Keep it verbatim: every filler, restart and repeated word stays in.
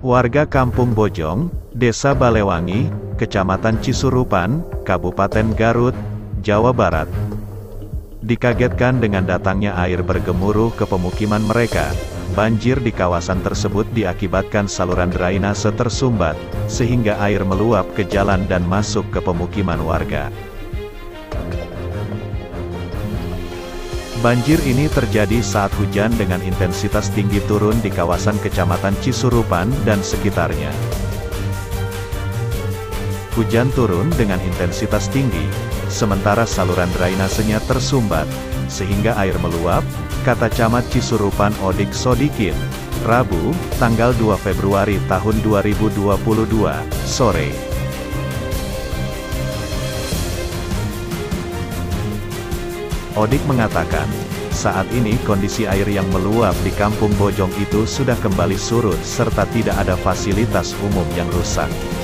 Warga Kampung Bojong, Desa Balewangi, Kecamatan Cisurupan, Kabupaten Garut, Jawa Barat, dikagetkan dengan datangnya air bergemuruh ke pemukiman mereka. Banjir di kawasan tersebut diakibatkan saluran drainase tersumbat, sehingga air meluap ke jalan dan masuk ke pemukiman warga. Banjir ini terjadi saat hujan dengan intensitas tinggi turun di kawasan Kecamatan Cisurupan dan sekitarnya. Hujan turun dengan intensitas tinggi, sementara saluran drainasenya tersumbat, sehingga air meluap, kata Camat Cisurupan Odik Sodikin, Rabu, tanggal dua Februari tahun dua ribu dua puluh dua, sore. Odik mengatakan, saat ini kondisi air yang meluap di Kampung Bojong itu sudah kembali surut serta tidak ada fasilitas umum yang rusak.